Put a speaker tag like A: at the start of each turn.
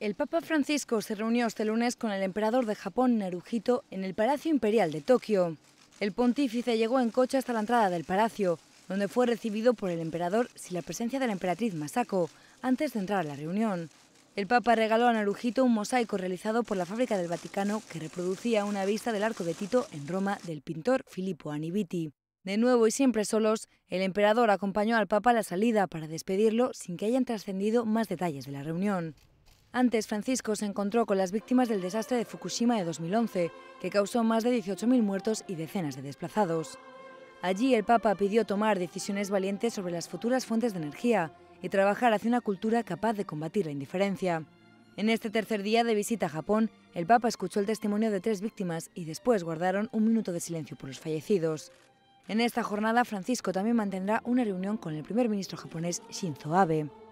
A: El Papa Francisco se reunió este lunes con el emperador de Japón, Naruhito, en el Palacio Imperial de Tokio. El pontífice llegó en coche hasta la entrada del palacio, donde fue recibido por el emperador sin la presencia de la emperatriz Masako, antes de entrar a la reunión. El Papa regaló a Naruhito un mosaico realizado por la Fábrica del Vaticano que reproducía una vista del Arco de Tito en Roma del pintor Filippo Anibiti. De nuevo y siempre solos, el emperador acompañó al Papa a la salida para despedirlo sin que hayan trascendido más detalles de la reunión. Antes, Francisco se encontró con las víctimas del desastre de Fukushima de 2011, que causó más de 18.000 muertos y decenas de desplazados. Allí el Papa pidió tomar decisiones valientes sobre las futuras fuentes de energía y trabajar hacia una cultura capaz de combatir la indiferencia. En este tercer día de visita a Japón, el Papa escuchó el testimonio de 3 víctimas y después guardaron un minuto de silencio por los fallecidos. En esta jornada, Francisco también mantendrá una reunión con el primer ministro japonés Shinzo Abe.